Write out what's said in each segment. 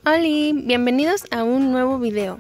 Hola, bienvenidos a un nuevo video.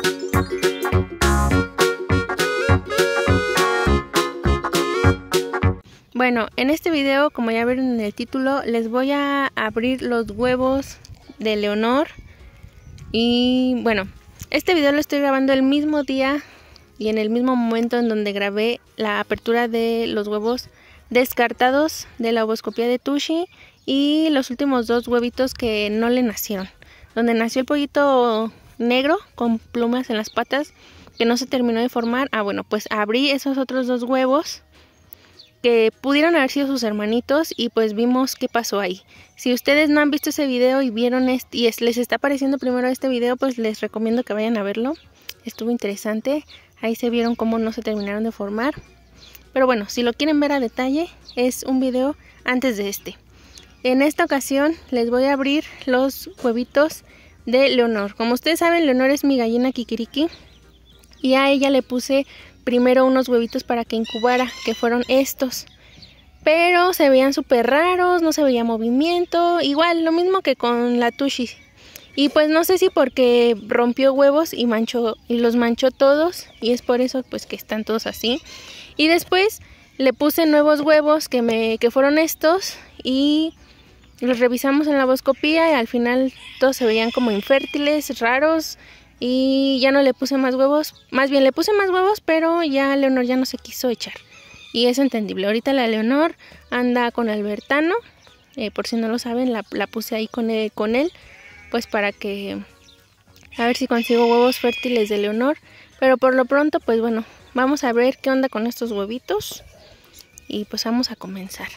Bueno, en este video, como ya vieron en el título, les voy a abrir los huevos de Leonor. Y bueno, este video lo estoy grabando el mismo día y en el mismo momento en donde grabé la apertura de los huevos descartados de la ovoscopía de Tushi y los últimos dos huevitos que no le nacieron. Donde nació el pollito negro con plumas en las patas que no se terminó de formar. Bueno, pues abrí esos otros dos huevos que pudieron haber sido sus hermanitos y pues vimos qué pasó ahí. Si ustedes no han visto ese video y vieron les está apareciendo primero este video, pues les recomiendo que vayan a verlo. Estuvo interesante. Ahí se vieron cómo no se terminaron de formar. Pero bueno, si lo quieren ver a detalle, es un video antes de este. En esta ocasión les voy a abrir los huevitos de Leonor. Como ustedes saben, Leonor es mi gallina kikiriki y a ella le puse primero unos huevitos para que incubara, que fueron estos. Pero se veían súper raros, no se veía movimiento, igual lo mismo que con la Tushi. Y pues no sé si porque rompió huevos y los manchó todos y es por eso pues que están todos así. Y después le puse nuevos huevos que fueron estos y los revisamos en la ovoscopía y al final todos se veían como infértiles, raros, y ya no le puse más huevos. Más bien le puse más huevos, pero ya Leonor ya no se quiso echar. Y es entendible. Ahorita la Leonor anda con Albertano. Por si no lo saben, la puse ahí con él. Pues para que... a ver si consigo huevos fértiles de Leonor. Pero por lo pronto, pues bueno, vamos a ver qué onda con estos huevitos. Y pues vamos a comenzar.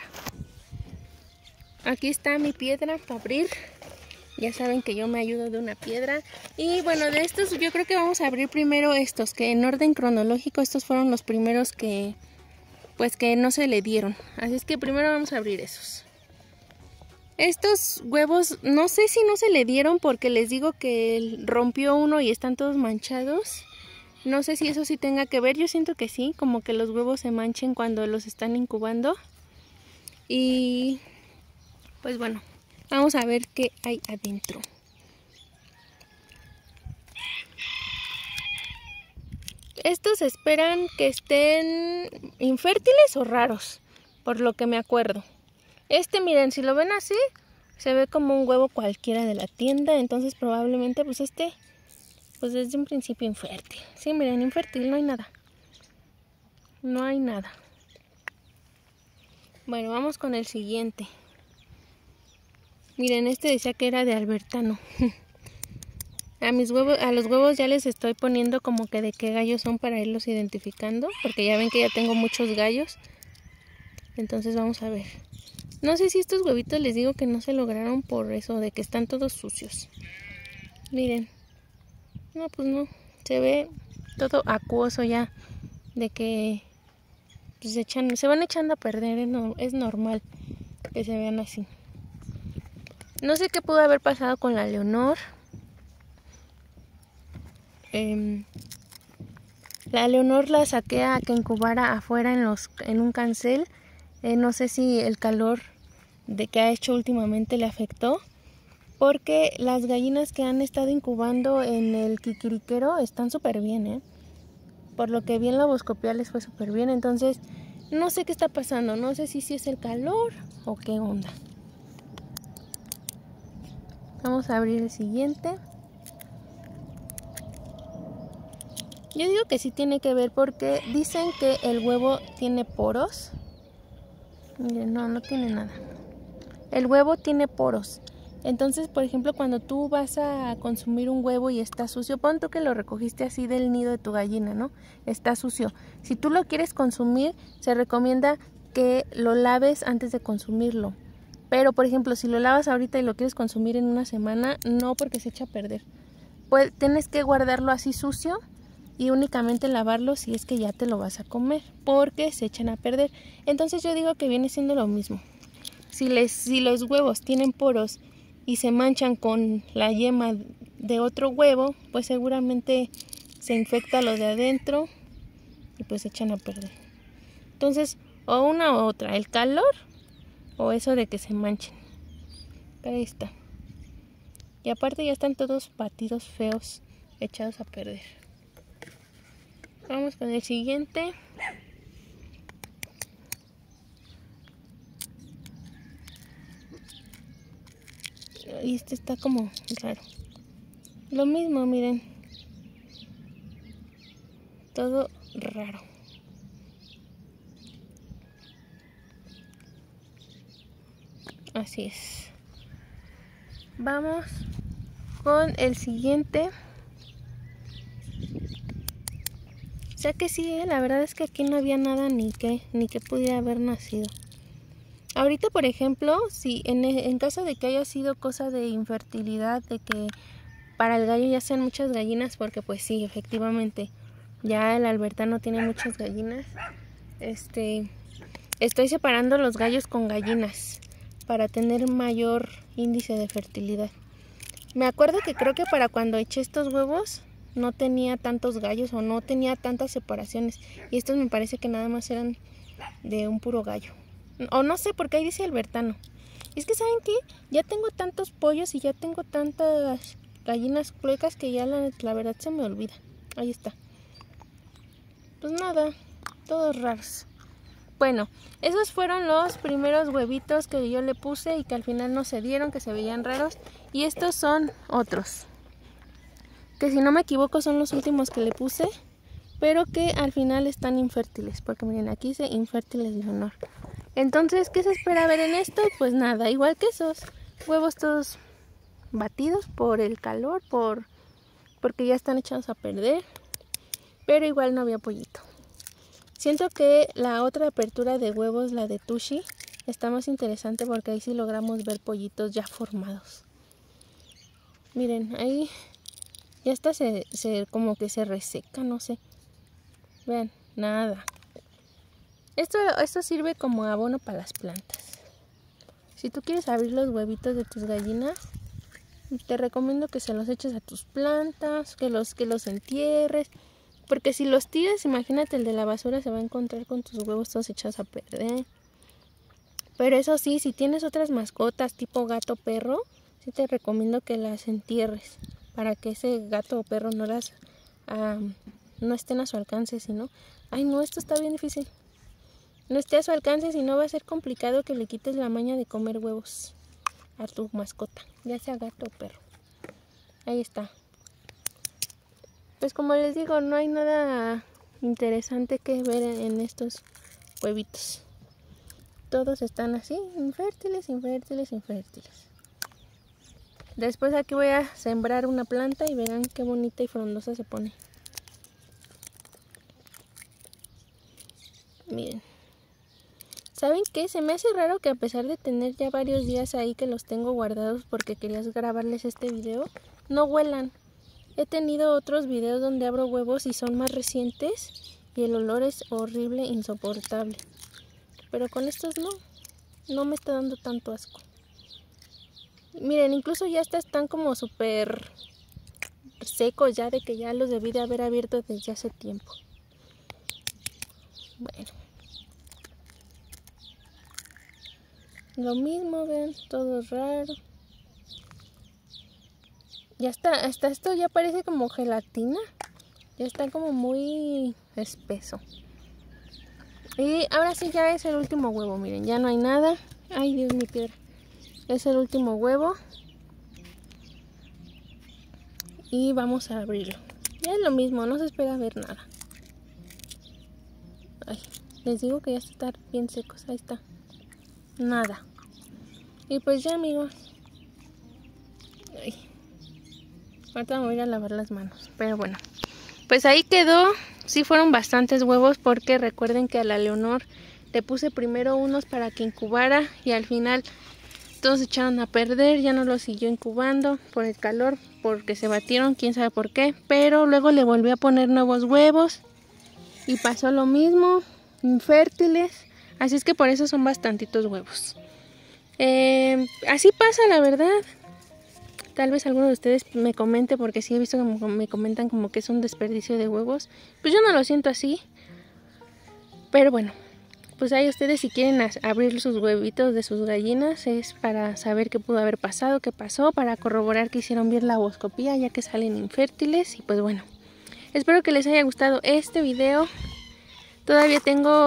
Aquí está mi piedra para abrir. Ya saben que yo me ayudo de una piedra. Y bueno, de estos yo creo que vamos a abrir primero estos, que en orden cronológico estos fueron los primeros que pues que no se le dieron. Así es que primero vamos a abrir esos. Estos huevos no sé si no se le dieron porque les digo que rompió uno y están todos manchados. No sé si eso sí tenga que ver, yo siento que sí, como que los huevos se manchen cuando los están incubando. Y pues bueno, vamos a ver qué hay adentro. Estos esperan que estén infértiles o raros, por lo que me acuerdo. Miren, si lo ven así, se ve como un huevo cualquiera de la tienda, entonces probablemente pues pues desde un principio infértil. Sí, miren, infértil, no hay nada. No hay nada. Bueno, vamos con el siguiente. Miren, decía que era de Albertano. A los huevos ya les estoy poniendo como que de qué gallos son para irlos identificando, porque ya ven que ya tengo muchos gallos. Entonces vamos a ver. No sé si estos huevitos les digo que no se lograron por eso, de que están todos sucios. Miren. No, pues no. Se ve todo acuoso ya, de que pues, se van echando a perder, es normal que se vean así. No sé qué pudo haber pasado con la Leonor. La Leonor la saqué a que incubara afuera en un cancel. No sé si el calor que ha hecho últimamente le afectó, porque las gallinas que han estado incubando en el kikiriquero están súper bien, por lo que vi en la ovoscopía les fue súper bien. Entonces no sé qué está pasando, no sé si es el calor o qué onda. Vamos a abrir el siguiente. Yo digo que sí tiene que ver porque dicen que el huevo tiene poros. Miren, no tiene nada. El huevo tiene poros. Entonces, por ejemplo, cuando tú vas a consumir un huevo y está sucio, pon tú que lo recogiste así del nido de tu gallina, ¿no? Está sucio. Si tú lo quieres consumir, se recomienda que lo laves antes de consumirlo. Pero, por ejemplo, si lo lavas ahorita y lo quieres consumir en una semana, no, porque se echa a perder. Pues tienes que guardarlo así sucio y únicamente lavarlo si es que ya te lo vas a comer, porque se echan a perder. Entonces yo digo que viene siendo lo mismo. Si los huevos tienen poros y se manchan con la yema de otro huevo, pues seguramente se infecta lo de adentro y pues se echan a perder. Entonces, o una u otra, el calor o eso de que se manchen. Ahí está. Y aparte ya están todos batidos feos, echados a perder. Vamos con el siguiente. Y este está como raro. Lo mismo, miren. Todo raro. Así es. Vamos con el siguiente. O sea que sí, la verdad es que aquí no había nada ni que pudiera haber nacido. Ahorita, por ejemplo, si en caso de que haya sido cosa de infertilidad, de que para el gallo ya sean muchas gallinas, porque pues sí, efectivamente, ya el albertano tiene muchas gallinas. Estoy separando los gallos con gallinas para tener mayor índice de fertilidad. Me acuerdo que creo que para cuando eché estos huevos no tenía tantos gallos o no tenía tantas separaciones. Y estos me parece que nada más eran de un puro gallo. O no sé, porque ahí dice albertano. Y es que, ¿saben qué? Ya tengo tantos pollos y ya tengo tantas gallinas cluecas que ya la verdad se me olvida. Ahí está. Pues nada, todos raros. Bueno, esos fueron los primeros huevitos que yo le puse y que al final no se dieron, que se veían raros. Y estos son otros, que si no me equivoco son los últimos que le puse, pero que al final están infértiles, porque miren, aquí dice infértiles Leonor. Entonces, ¿qué se espera ver en esto? Pues nada, igual que esos huevos todos batidos por el calor, porque ya están echados a perder, pero igual no había pollito. Siento que la otra apertura de huevos, la de Tushy, está más interesante porque ahí sí logramos ver pollitos ya formados. Miren, ahí ya está como que se reseca, no sé. Vean, nada. Esto sirve como abono para las plantas. Si tú quieres abrir los huevitos de tus gallinas, te recomiendo que se los eches a tus plantas, que los entierres. Porque si los tiras, imagínate, el de la basura se va a encontrar con tus huevos todos echados a perder. Pero eso sí, si tienes otras mascotas tipo gato o perro, sí te recomiendo que las entierres. Para que ese gato o perro no estén a su alcance, sino... Ay no, esto está bien difícil. No esté a su alcance, si no va a ser complicado que le quites la maña de comer huevos a tu mascota, ya sea gato o perro. Ahí está. Pues como les digo, no hay nada interesante que ver en estos huevitos. Todos están así, infértiles, infértiles, infértiles. Después aquí voy a sembrar una planta y verán qué bonita y frondosa se pone. Miren. ¿Saben qué? Se me hace raro que a pesar de tener ya varios días ahí que los tengo guardados porque querías grabarles este video, no huelan. He tenido otros videos donde abro huevos y son más recientes y el olor es horrible, insoportable. Pero con estos no me está dando tanto asco. Miren, incluso ya están como súper secos ya, de que ya los debí de haber abierto desde hace tiempo. Bueno. Lo mismo, ven, todo raro. Ya está, hasta esto ya parece como gelatina. Ya está como muy espeso. Y ahora sí ya es el último huevo, miren, ya no hay nada. Ay, Dios, mi piedra. Es el último huevo. Y vamos a abrirlo. Ya es lo mismo, no se espera ver nada. Ay, les digo que ya están bien secos, ahí está. Nada. Y pues ya, amigos. Ay. Ahorita me voy a ir a lavar las manos. Pero bueno, pues ahí quedó. Sí fueron bastantes huevos porque recuerden que a la Leonor le puse primero unos para que incubara y al final todos se echaron a perder. Ya no los siguió incubando por el calor, porque se batieron, quién sabe por qué. Pero luego le volví a poner nuevos huevos y pasó lo mismo, infértiles. Así es que por eso son bastantitos huevos. Así pasa, la verdad. Tal vez alguno de ustedes me comente, porque sí he visto que me comentan como que es un desperdicio de huevos. Pues yo no lo siento así. Pero bueno, pues ahí ustedes si quieren abrir sus huevitos de sus gallinas, es para saber qué pudo haber pasado, qué pasó, para corroborar que hicieron bien la ovoscopía, ya que salen infértiles. Y pues bueno, espero que les haya gustado este video. Todavía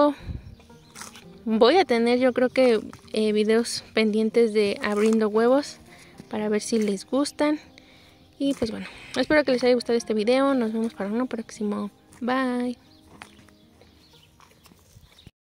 voy a tener yo creo que videos pendientes de abriendo huevos para ver si les gustan. Y pues bueno, espero que les haya gustado este video. Nos vemos para uno próximo. Bye.